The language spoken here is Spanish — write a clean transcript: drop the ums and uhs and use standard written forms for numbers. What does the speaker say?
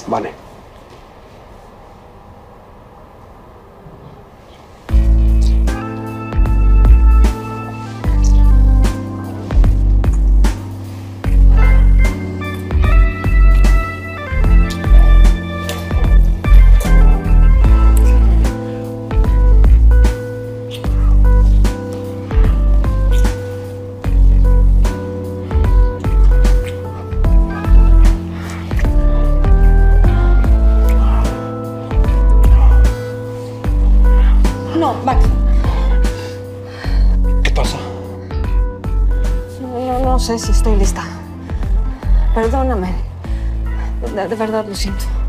Vale. No, Max. ¿Qué pasa? No sé si estoy lista. Perdóname. De verdad lo siento.